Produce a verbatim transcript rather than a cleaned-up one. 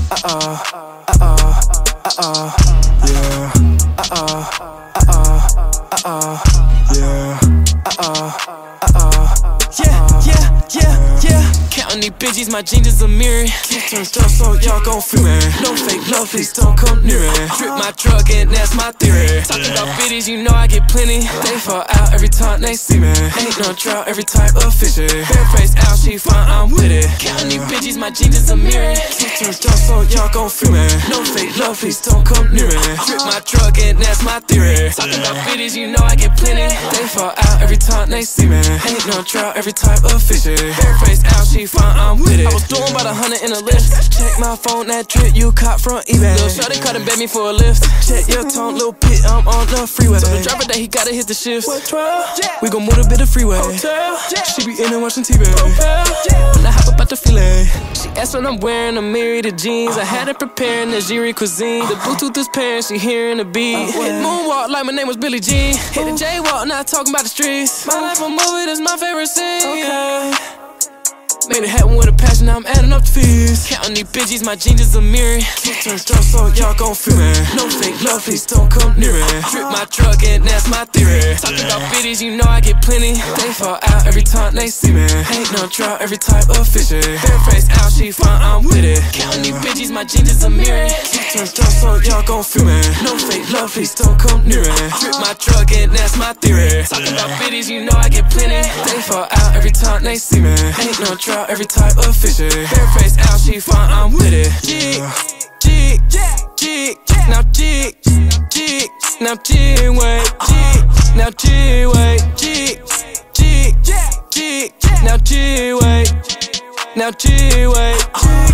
uh-uh, uh-uh, uh-uh, yeah, uh-uh, uh-uh, uh-uh, yeah, uh-uh, uh-uh, yeah, yeah, yeah, yeah. Counting these bitches, my jeans is a mirror. Keep turn stuff so y'all gon' feel me. No fake love, please don't come near it. Drip my truck and that's my theory. Talking about bitches, you know I get plenty. They fall out every time they see me. Ain't no drought, every type of fishy. Bare face out, she fine, I'm with it. Counting these bitches, my jeans is a mirror. Keep turn stuff so y'all gon' feel me. No fake love, please don't come near it. Drip my truck and that's my theory. Talking about bitches, you know I get plenty. They fall out every time they see me. Ain't no drought, every type of fishy. Bare face out, she fine, I'm with it. I was doing about a hundred in a lift. Check my phone, that drip you caught from eBay. Lil' shawty cut and beg me for a lift. Check your tone, little pit, I'm on the freeway. So the driver that he gotta hit the shifts. We gon' move a bit of freeway. Hotel. She be in and watching T V. When I hop up out the filet, she asked when I'm wearing a myriad of jeans. I had her preparing Nigerian cuisine. The Bluetooth is pairing, she hearing the beat. Hit moonwalk like my name was Billie Jean. Hit the J-walk, not talking about the streets. My life a movie, that's my favorite scene. Okay. Made it happen with a passion, now I'm adding up the fees. Counting these bitches, my jeans is a mirror. Keep turn stuff so y'all gon' feel me. No fake love, please don't come near it. Drip my truck and that's my theory. Talking about bitches, you know I get plenty. They fall out every time they see me. Ain't no drought, every type of fishy. Bare face out, she fine, I'm with it. Counting these bitches, my jeans is a mirror. Keep turn stuff so y'all gon' feel me. No fake love, please don't come near it. Drip my truck and that's my theory. Talking about bitches, you know I get plenty. They fall out every time they see me. Ain't no drought, every type of fishy. Bare face out, she fine, I'm with it. Jig, jig, jig, now jig, jig, now jig, wait, jig, now jig, wait, jig, jig, jig, now jig, wait, now jig, wait.